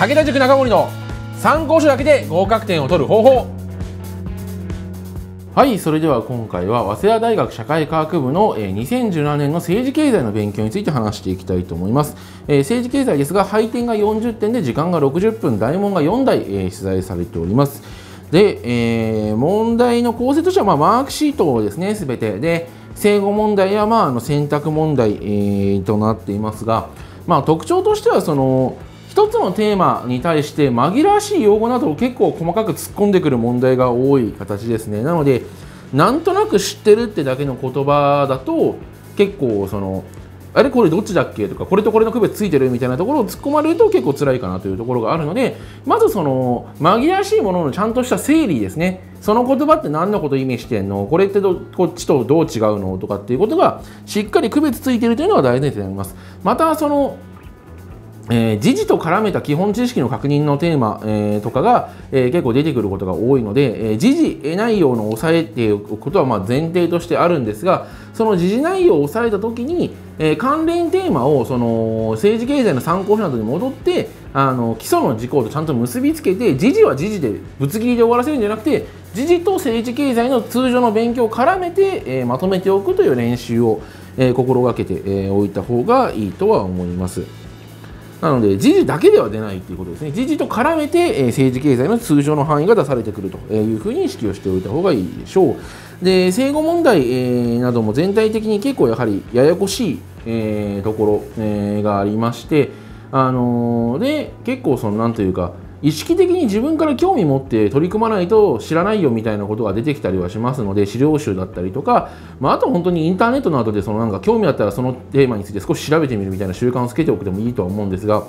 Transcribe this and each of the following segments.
武田塾中森の参考書だけで合格点を取る方法。はい、それでは今回は早稲田大学社会科学部の2017年の政治経済の勉強について話していきたいと思います。政治経済ですが、配点が40点で時間が60分、題問が4題出題されております。で、問題の構成としては、マークシートですね、すべてで正誤問題や、選択問題、となっていますが、特徴としては一つのテーマに対して紛らわしい用語などを結構細かく突っ込んでくる問題が多い形ですね。なのでなんとなく知ってるってだけの言葉だと結構あれこれどっちだっけとか、これとこれの区別ついてるみたいなところを突っ込まれると結構辛いかなというところがあるので、まず紛らわしいもののちゃんとした整理ですね。その言葉って何のことを意味してんの、これってこっちとどう違うのとかっていうことがしっかり区別ついているというのが大前提になります。また時事と絡めた基本知識の確認のテーマ、とかが、結構出てくることが多いので、時事内容の抑えておくことは前提としてあるんですが、その時事内容を抑えたときに、関連テーマを政治経済の参考書などに戻って基礎の事項とちゃんと結びつけて、時事は時事でぶつ切りで終わらせるんじゃなくて、時事と政治経済の通常の勉強を絡めて、まとめておくという練習を、心がけておいた方がいいとは思います。なので時事だけでは出ないということですね。時事と絡めて政治経済の通常の範囲が出されてくるというふうに意識をしておいた方がいいでしょう。で、正誤問題なども全体的に結構やはりややこしいところがありまして、で結構なんというか意識的に自分から興味持って取り組まないと知らないよみたいなことが出てきたりはしますので、資料集だったりとか、あとは本当にインターネットなどで興味あったらそのテーマについて少し調べてみるみたいな習慣をつけておくでもいいとは思うんですが、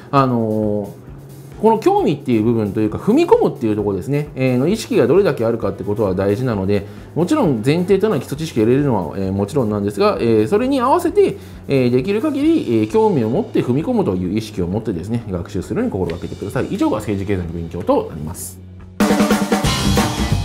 この興味っていう部分というか踏み込むっていうところですね、の意識がどれだけあるかってことは大事なので、もちろん前提というのは基礎知識を得れるのは、もちろんなんですが、それに合わせて、できる限り、興味を持って踏み込むという意識を持ってですね学習するように心がけてください。以上が政治経済の勉強となります。